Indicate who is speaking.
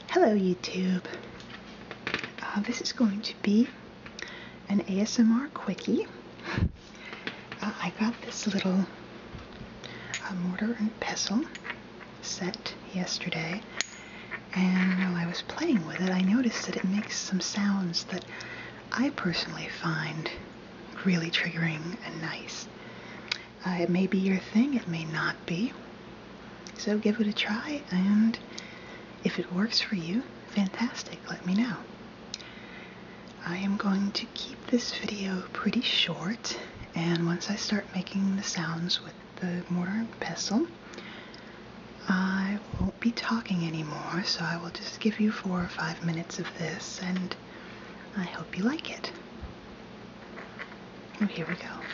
Speaker 1: Hello YouTube. This is going to be an ASMR quickie. I got this little mortar and pestle set yesterday, and while I was playing with it I noticed that it makes some sounds that I personally find really triggering and nice. It may be your thing, it may not be. So give it a try, and if it works for you, fantastic, let me know. I am going to keep this video pretty short, and once I start making the sounds with the mortar and pestle, I won't be talking anymore, so I will just give you 4 or 5 minutes of this, and I hope you like it. Oh, here we go.